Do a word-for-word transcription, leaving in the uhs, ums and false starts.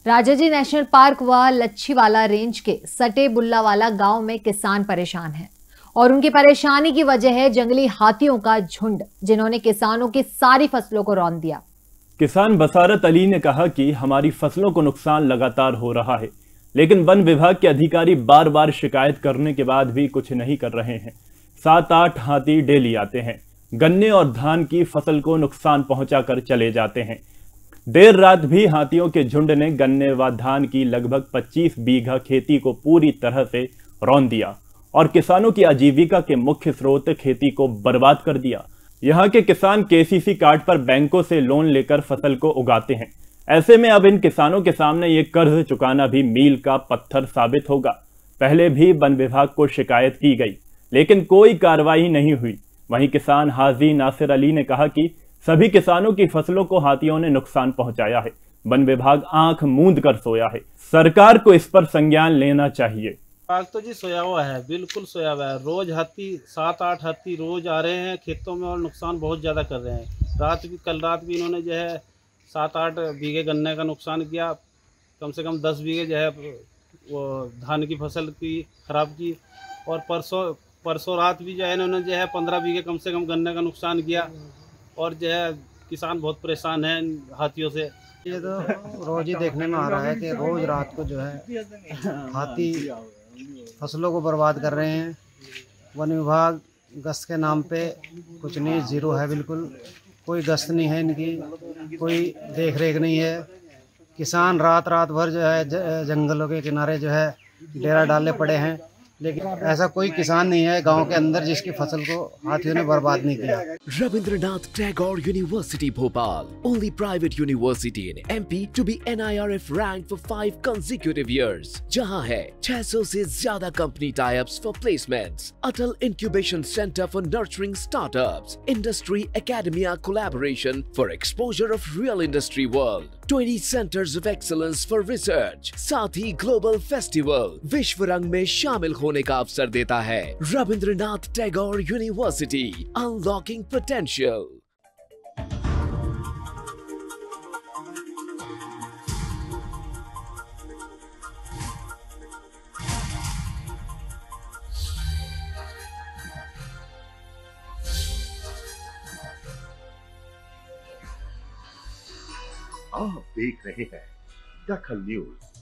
Rajaji national park व Lachhiwala range के सटे बुल्लावाला गांव में किसान परेशान हैं और उनकी परेशानी की वजह है जंगली हाथियों का झुंड, जिन्होंने किसानों की सारी फसलों को रौंद दिया। किसान बसारत अली ने कहा कि हमारी फसलों को नुकसान लगातार हो रहा है, लेकिन वन विभाग के अधिकारी बार बार शिकायत करने के बाद भी कुछ नहीं कर रहे हैं। सात आठ हाथी डेली आते हैं, गन्ने और धान की फसल को नुकसान पहुंचाकर चले जाते हैं। देर रात भी हाथियों के झुंड ने गन्ने व धान की लगभग पच्चीस बीघा खेती को पूरी तरह से रौंद दिया और किसानों की आजीविका के मुख्य स्रोत खेती को बर्बाद कर दिया। यहाँ के किसान केसीसी कार्ड पर बैंकों से लोन लेकर फसल को उगाते हैं। ऐसे में अब इन किसानों के सामने ये कर्ज चुकाना भी मील का पत्थर साबित होगा। पहले भी वन विभाग को शिकायत की गई, लेकिन कोई कार्रवाई नहीं हुई। वहीं किसान हाजी नासिर अली ने कहा कि सभी किसानों की फसलों को हाथियों ने नुकसान पहुंचाया है। वन विभाग आंख मूंद कर सोया है। सरकार को इस पर संज्ञान लेना चाहिए। आग तो जी सोया हुआ है, बिल्कुल सोया हुआ है। रोज हाथी सात आठ हाथी रोज आ रहे हैं खेतों में और नुकसान बहुत ज़्यादा कर रहे हैं। रात भी कल रात भी इन्होंने जो है सात आठ बीघे गन्ने का नुकसान किया, कम से कम दस बीघे जो है वो धान की फसल की खराब की। और परसों परसों रात भी जो है इन्होंने जो है पंद्रह बीघे कम से कम गन्ने का नुकसान किया। और जो है किसान बहुत परेशान हैं हाथियों से। ये तो रोज ही देखने में आ रहा है कि रोज रात को जो है हाथी फसलों को बर्बाद कर रहे हैं। वन विभाग गश्त के नाम पे कुछ नहीं, जीरो है, बिल्कुल कोई गश्त नहीं है इनकी, कोई देख रेख नहीं है। किसान रात रात भर जो है जंगलों के किनारे जो है डेरा डाले पड़े हैं, लेकिन ऐसा कोई किसान नहीं है गांव के अंदर जिसकी फसल को हाथियों ने बर्बाद नहीं किया। Rabindranath Tagore University Bhopal, only private university in M P to be N I R F ranked for five consecutive years, जहां है छह सौ से ज्यादा company tie-ups for placements, Atal Incubation Center for nurturing startups, Industry Academia collaboration for exposure of real industry world, twenty centers of excellence for research, साथ ही global festival विश्व रंग में शामिल होने का अवसर देता है। Rabindranath Tagore university, unlocking potential. आप देख रहे हैं दखल न्यूज।